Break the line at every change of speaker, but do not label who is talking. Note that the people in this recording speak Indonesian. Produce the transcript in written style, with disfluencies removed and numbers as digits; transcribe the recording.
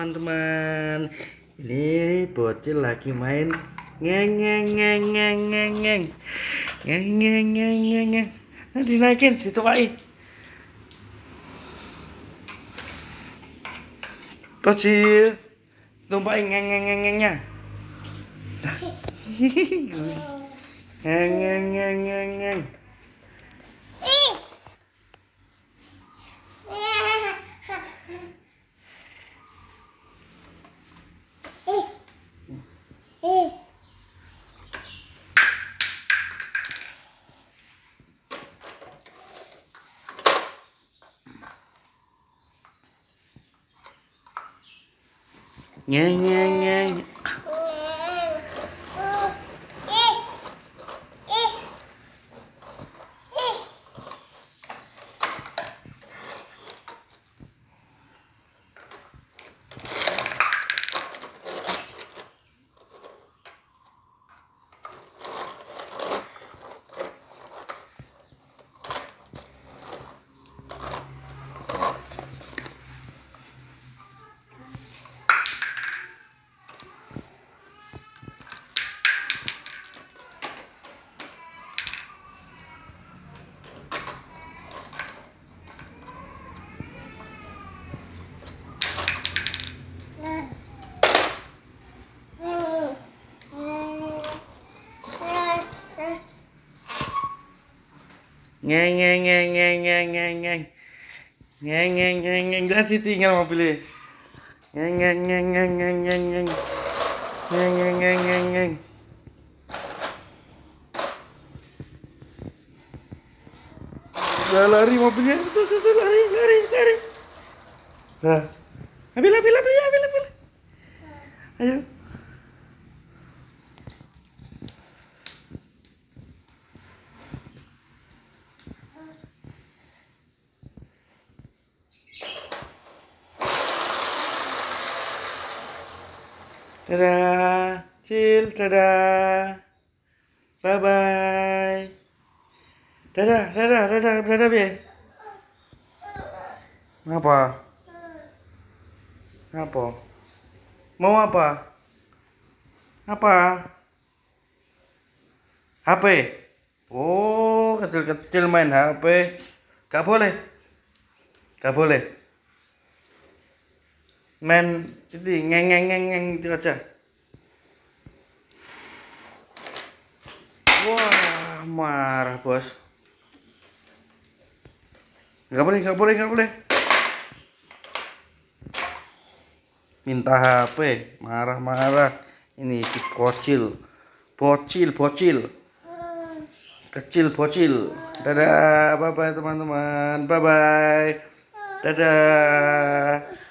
teman-teman. Ini bocil lagi main ngeng ngeng ngeng ngeng ngeng ngeng ngeng ngeng ngeng ngeng ngeng. Nah, dinaikin, dituai. Bocil, tumpahin ngeng ngeng ngeng ngengnya. Ngeng ngeng ngeng ngeng ngeng. Ngeng ngeng ngeng. Ngeng ngeng ngeng ngeng ngeng ngeng ngeng ngeng ngeng ngeng ngeng. Gak tinggal mobilnya. Ngeng ngeng ngeng ngeng ngeng ngeng ngeng ngeng ngeng ngeng ngeng ngeng. Udah lari mobilnya. Tuh lari lari lari. Nah, ambil. Ayo. Dadah, Cil, dadah. Bye bye. Dadah, Be. Apa? Apa? Mau apa? Apa? HP? Oh, kecil-kecil main HP. Gak boleh. Main itu ngeng itu aja. Wah, marah bos. Gak boleh. Minta HP, marah. Ini si bocil. Kecil bocil. Dadah, bye bye teman-teman. Bye bye. Dadah.